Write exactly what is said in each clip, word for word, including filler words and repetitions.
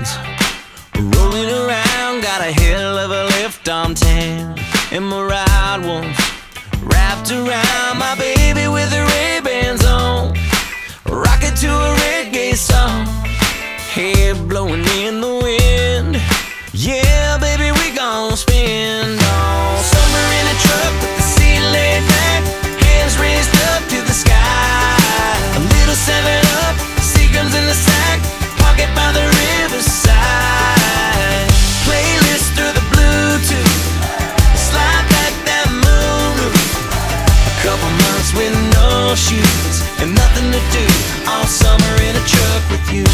winds rolling around, got a hell of a lift on tan, and my ride one's wrapped around my baby with the Ray-Bans on, rocking to a reggae song, hair blowing in the wind. Yeah, baby, we gon' spend all summer in a truck with the seat laid back, hands raised up to the sky. A little seven up, Seagram's in the sack, pocket by the riverside. Playlist through the Bluetooth, slide back that moonroof. A couple months with no shoes and nothing to do, all summer in a truck with you.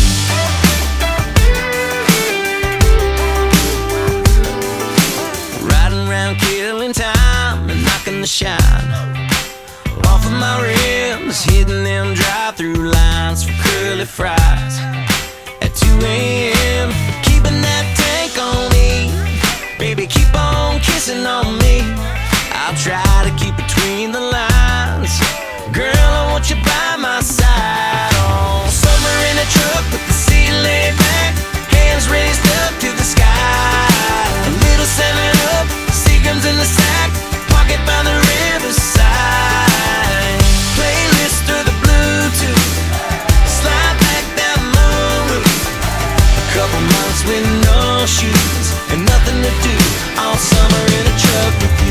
Killing time and knocking the shine off of my rims, hitting them drive-through lines for curly fries at two A M Keeping that tank on me, baby, keep on kissing on me. I'll try to keep between the lines, girl, I want you by my side. Oh, summer in a truck with the seat laid back, hands raised up to the sky. A little seven up, Seagram's in the sack, pocket by the riverside. Playlist through the Bluetooth, slide back that moonroof. A couple months with no shoes and nothing to do, all summer in a truck with you.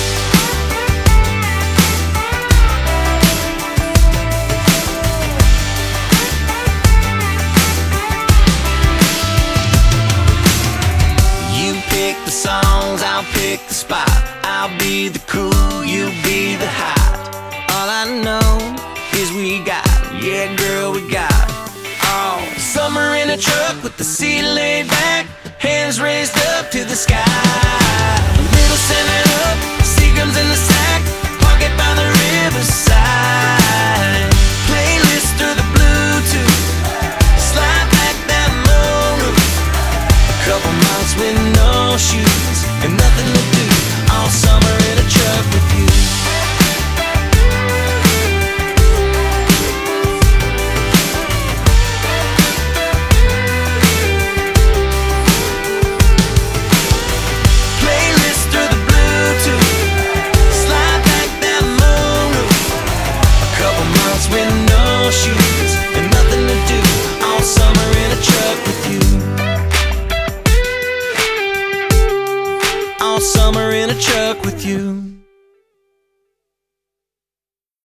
You pick the songs, I'll pick the spot. I'll be the cool, you'll be the hot. All I know is we got, yeah girl, we got all summer in a truck with the seat laid back, hands raised up to the sky. A little seven up, Seagram's in the sack, pocket by the riverside. Playlist through the Bluetooth, slide back that moonroof. A couple months with no shoes and nothing to do, all summer in a truck with you. Playlist through the Bluetooth, slide back that moonroof. A couple months with no shoes and nothing to do, all summer in a truck with you. All summer in a truck with you.